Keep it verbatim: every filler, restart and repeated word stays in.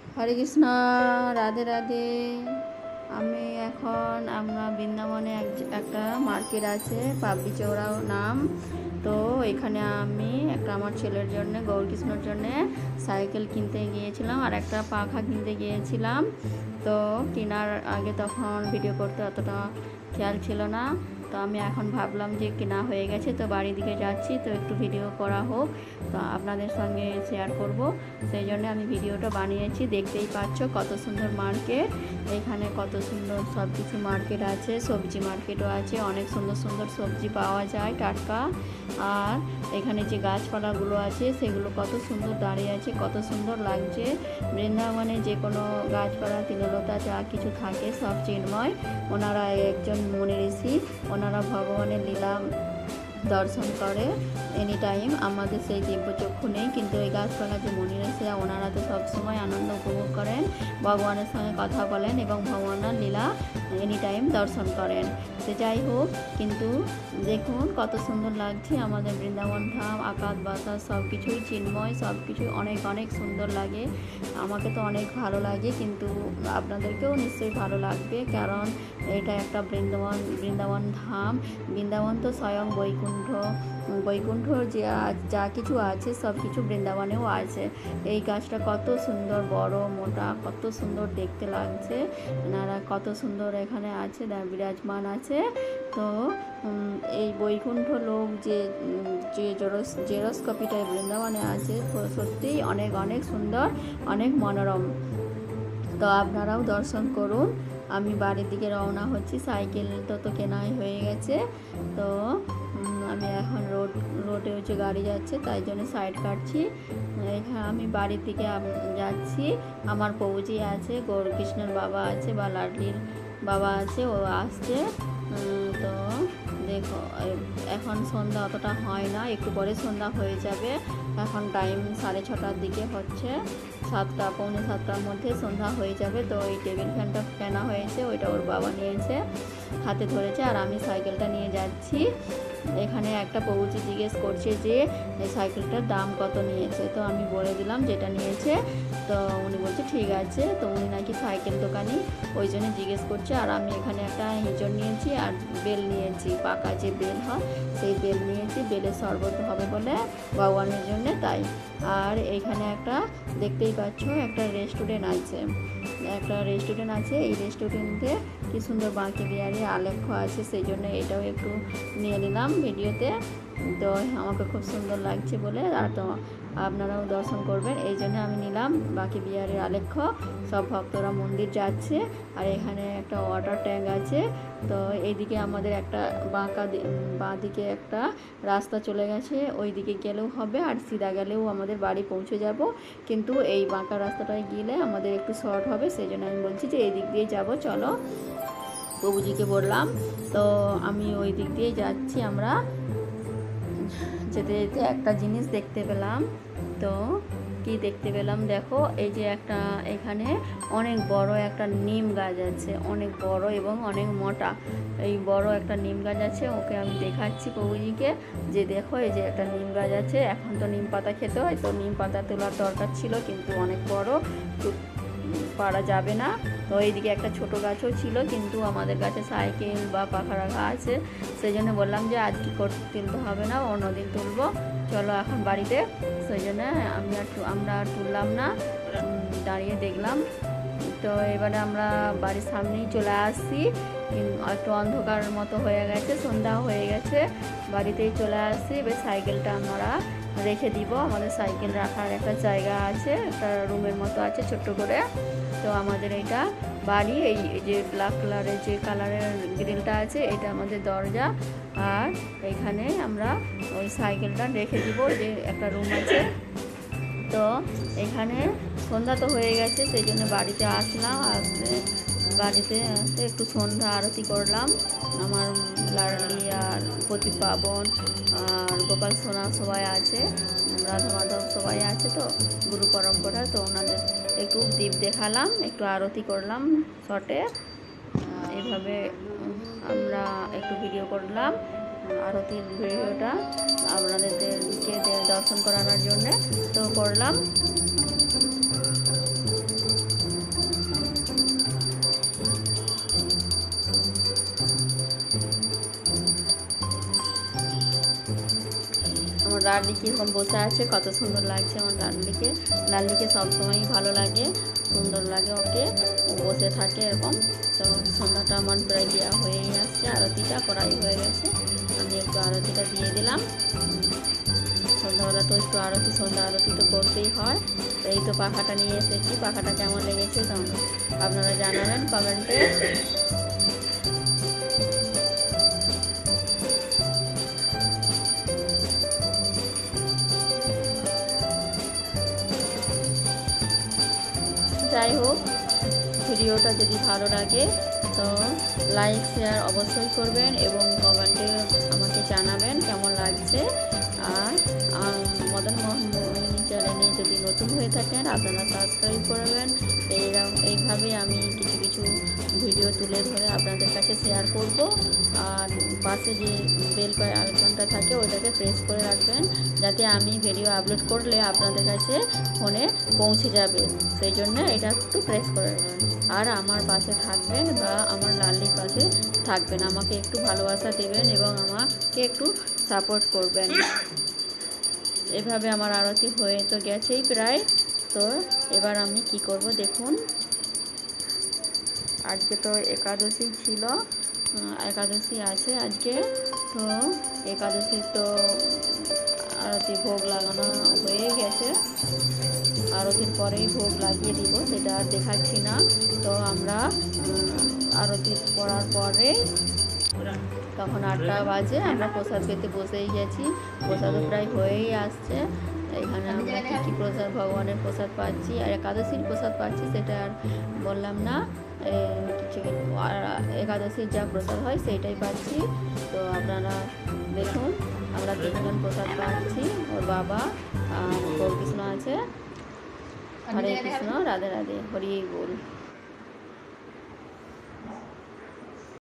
হরে কৃষ্ণ, রাধে রাধে। আমি এখন আমরা বৃন্দাবনে এক একটা মার্কেট আছে, পাপড়ি চৌড়া নাম। তো এখানে আমি একটা আমার ছেলের জন্য, গৌরকৃষ্ণর জন্য সাইকেল কিনতে গিয়েছিলাম আর একটা পাখা কিনতে গিয়েছিলাম। তো কেনার আগে তখন ভিডিও করতে অতটা খেয়াল ছিল না। তো আমি এখন ভাবলাম যে কেনা হয়ে গেছে, তো বাড়ির দিকে যাচ্ছি, তো একটু ভিডিও করা হোক, তো আপনাদের সঙ্গে শেয়ার করব। সেই জন্য আমি ভিডিওটা বানিয়েছি। দেখতেই পাচ্ছ কত সুন্দর মার্কেট, এখানে কত সুন্দর সব কিছু মার্কেট আছে, সবজি মার্কেটও আছে, অনেক সুন্দর সুন্দর সবজি পাওয়া যায় টাটকা। আর এখানে যে গাছপালাগুলো আছে সেগুলো কত সুন্দর দাঁড়িয়ে আছে, কত সুন্দর লাগছে। বৃন্দাবনে যে কোনো গাছপালা তৃণলতা যা কিছু থাকে সব চিন্ময়। ওনারা একজন মুনি ঋষি, ওনারা ভগবানের লীলা দর্শন করে এনি টাইম। আমাদের সেই দিব্যচক্ষু নেই, কিন্তু এই গাছপালা যে মুনি ঋষিরা, ওনারা তো সবসময় আনন্দ উপভোগ করেন, ভগবানের সঙ্গে কথা বলেন এবং ভগবানের লীলা এনি টাইম দর্শন করেন। সে যাই হোক, কিন্তু দেখুন কত সুন্দর লাগছে আমাদের বৃন্দাবন ধাম। আকাশ বাতাস সব কিছুই চিন্ময়, সব কিছুই অনেক অনেক সুন্দর লাগে। আমাকে তো অনেক ভালো লাগে, কিন্তু আপনাদেরকেও নিশ্চয়ই ভালো লাগবে, কারণ এটা একটা বৃন্দাবন বৃন্দাবন ধাম। বৃন্দাবন তো স্বয়ং বৈকুণ্ঠ, বৈকুণ্ঠ যে যা কিছু আছে সব কিছু বৃন্দাবনেও আছে। এই গাছটা কত সুন্দর, বড় মোটা, কত সুন্দর দেখতে লাগছে। এনারা কত সুন্দর এখানে আছে, বিরাজমান আছে। তো এই বৈকুণ্ঠ লোক যে যে জেরস জেরস কপিটায় বৃন্দাবনে আছে, সত্যিই অনেক অনেক সুন্দর, অনেক মনোরম। তো আপনারাও দর্শন করুন। আমি বাড়ির দিকে রওনা হচ্ছি, সাইকেল তো তো কেনাই হয়ে গেছে। তো আমি এখন রোড রোডে হচ্ছে গাড়ি যাচ্ছে, তাই জন্য সাইড কাটছি। এখানে আমি বাড়ির দিকে যাচ্ছি। আমার প্রভুজি আছে, গৌরকৃষ্ণের বাবা আছে বা লাডলির বাবা আছে, ও আসছে। তো দেখো এখন সন্ধ্যা অতটা হয় না, একটু পরে সন্ধ্যা হয়ে যাবে। এখন টাইম সাড়ে ছটার দিকে হচ্ছে, সাতটা পৌনে সাতটার মধ্যে সন্ধ্যা হয়ে যাবে। তো ওই টেবিল ফ্যানটা কেনা হয়েছে, ওইটা ওর বাবা নিয়েছে, হাতে ধরেছে, আর আমি সাইকেলটা নিয়ে যাচ্ছি। এখানে একটা প্রভুজি জিজ্ঞেস করছে যে এই সাইকেলটার দাম কত নিয়েছে। তো আমি বলে দিলাম যেটা নিয়েছে। তো উনি বলছে ঠিক আছে। তো উনি নাকি সাইকেল দোকানি, ওই জন্য জিজ্ঞেস করছে। আর আমি এখানে একটা হিঁচড় নিয়েছি আর বেল নিয়েছি, পাকা যে বেল হয় সেই বেল নিয়েছি, বেলের শরবত হবে বলে ভগবানের জন্য, তাই। আর এইখানে একটা দেখতেই পাচ্ছ একটা রেস্টুরেন্ট আছে, একটা রেস্টুরেন্ট আছে। এই রেস্টুরেন্টে কি সুন্দর বাঁকে বিহারি আলেখ্য আছে, সেই জন্য এটাও একটু নিয়ে নিলাম ভিডিওতে। তো আমাকে খুব সুন্দর লাগছে বলে, আর তো আপনারাও দর্শন করবেন এই জন্য আমি নিলাম বাঁকে বিহারের আলেখ্য। সব ভক্তরা মন্দির যাচ্ছে। আর এখানে একটা ওয়াটার ট্যাঙ্ক আছে। তো এইদিকে আমাদের একটা বাঁকা বাঁ দিকে একটা রাস্তা চলে গেছে, ওই দিকে গেলেও হবে, আর সিধা গেলেও আমাদের বাড়ি পৌঁছে যাব। কিন্তু এই বাঁকা রাস্তাটায় গেলে আমাদের একটু শর্ট হবে, সেই জন্য আমি বলছি যে এই দিক দিয়ে যাবো, চলো। প্রভুজিকে বললাম। তো আমি ওই দিক দিয়ে যাচ্ছি। আমরা যেতে যেতে একটা জিনিস দেখতে পেলাম। তো কি দেখতে পেলাম দেখো, এই যে একটা এখানে অনেক বড় একটা নিম গাছ আছে, অনেক বড় এবং অনেক মোটা। এই বড় একটা নিম গাছ আছে, ওকে আমি দেখাচ্ছি প্রভুজিকে যে দেখো এই যে একটা নিম গাছ আছে। এখন তো নিম পাতা খেতে হয়, তো নিম পাতা তোলার দরকার ছিল, কিন্তু অনেক বড়, পারা যাবে না। তো এইদিকে একটা ছোট গাছও ছিল, কিন্তু আমাদের কাছে সাইকেল বা পাখা রাখা আছে, সেই জন্য বললাম যে আজ কি করতে তুলতে হবে না, অন্যদিন তুলবো, চলো এখন বাড়িতে। সেই জন্য আমি আর আমরা আর তুললাম না, দাঁড়িয়ে দেখলাম। তো এবারে আমরা বাড়ির সামনেই চলে আসছি, একটু অন্ধকার মতো হয়ে গেছে, সন্ধ্যা হয়ে গেছে, বাড়িতেই চলে আসছি। এবার সাইকেলটা আমরা রেখে দিব। আমাদের সাইকেল রাখার একটা জায়গা আছে, একটা রুমের মতো আছে ছোট্ট করে। তো আমাদের এটা বাড়ি, এই যে ব্ল্যাক কালারের যে কালারের গ্রিলটা আছে এটা আমাদের দরজা। আর এখানে আমরা ওই সাইকেলটা রেখে দিব, যে একটা রুম আছে। তো এখানে সন্ধ্যা তো হয়ে গেছে, সেই জন্য বাড়িতে আসলাম। আসতে বাড়িতে আসতে একটু সন্ধ্যা আরতি করলাম। আমার লাডলি আর প্রতি পাবন আর গোপাল সোনা সবাই আছে, রাধা মাধব সবাই আছে, তো গুরু পরম্পরা, তো ওনাদের একটু দীপ দেখালাম, একটু আরতি করলাম শর্টে। এইভাবে আমরা একটু ভিডিও করলাম, আরতির ভিডিওটা আপনাদেরকে দর্শন করানোর জন্যে তো করলাম। লাড্ডি কীরকম বসে আছে, কত সুন্দর লাগছে আমার লাড্ডিকে। লাড্ডিকে সবসময়ই ভালো লাগে, সুন্দর লাগে ওকে, ও বসে থাকে এরকম। তো সন্ধ্যাটা আমার প্রায় দেওয়া হয়েই আসছে, আরতিটা করাই হয়ে গেছে। আমি একটু আরতিটা দিয়ে দিলাম। সন্ধ্যাবেলা তো একটু আরতি, সন্ধ্যা আরতি তো করতেই হয়। তো এই তো পাখাটা নিয়ে এসেছি, পাখাটা কেমন লেগেছে তো আপনারা জানাবেন কমেন্টে। যাই হোক, ভিডিওটা যদি ভালো লাগে তো লাইক শেয়ার অবশ্যই করবেন এবং কমেন্টে আমাকে জানাবেন কেমন লাগছে। আর মদন মোহন মোহিনী চ্যানেলে যদি নতুন হয়ে থাকেন আপনারা সাবস্ক্রাইব করবেন। এইরকম এইভাবেই আমি কিছু কিছু ভিডিও তুলে ধরে আপনাদের কাছে শেয়ার করব। আর পাশে যে বেল আইকনটা থাকে ওইটাকে প্রেস করে রাখবেন, যাতে আমি ভিডিও আপলোড করলে আপনাদের কাছে ফোনে পৌঁছে যাবে। সেই জন্য এটা একটু প্রেস করে রাখবেন। আর আমার পাশে থাকবেন বা আমার লাল্লির পাশে থাকবেন, আমাকে একটু ভালোবাসা দেবেন এবং আমাকে একটু সাপোর্ট করবেন। এভাবে আমার আরতি হয়ে তো গেছেই প্রায়। তো এবার আমি কি করব দেখুন। আজকে তো একাদশী ছিল, একাদশী আছে আজকে। তো একাদশী তো আরতি ভোগ লাগানো হয়ে গেছে, আরতির পরেই ভোগ লাগিয়ে দিব, সেটা আর দেখাচ্ছি না। তো আমরা আরতি করার পরে তখন আটটা বাজে, আমরা প্রসাদ পেতে বসেই গেছি। প্রসাদও প্রায় হয়েই আসছে। এখানে আমরা কী কী প্রসাদ, ভগবানের প্রসাদ পাচ্ছি আর একাদশীর প্রসাদ পাচ্ছি সেটা আর বললাম না। একাদশীর যা প্রসাদ হয় সেইটাই পাচ্ছি। তো আপনারা দেখুন, আমরা তিনজন প্রসাদ পাচ্ছি, ওর বাবা আর গৌর কৃষ্ণ আছে। হরে কৃষ্ণ, রাধে রাধে, হরি বল।